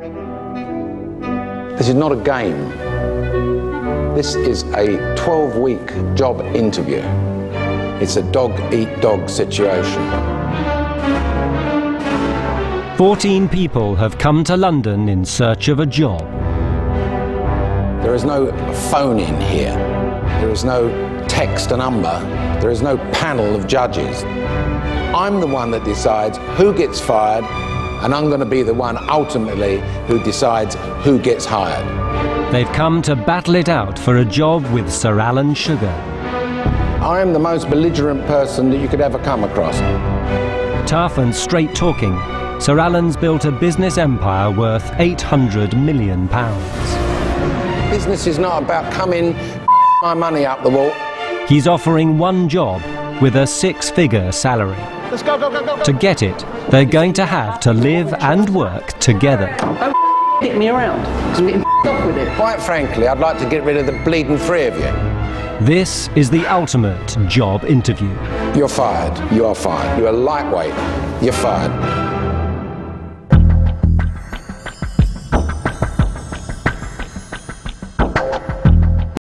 This is not a game. This is a 12-week job interview. It's a dog-eat-dog situation. 14 people have come to London in search of a job. There is no phone in here. There is no text a number. There is no panel of judges. I'm the one that decides who gets fired, and I'm going to be the one ultimately who decides who gets hired. They've come to battle it out for a job with Sir Alan Sugar. I am the most belligerent person that you could ever come across. Tough and straight-talking, Sir Alan's built a business empire worth £800 million. Business is not about coming, my money up the wall. He's offering one job with a six-figure salary. Let's go, go, go, go, go. To get it, they're going to have to live and work together. Don't hit me around, because I'm getting off with it. Quite frankly, I'd like to get rid of the bleeding three of you. This is the ultimate job interview. You're fired. You are fired. You're a lightweight. You're fired.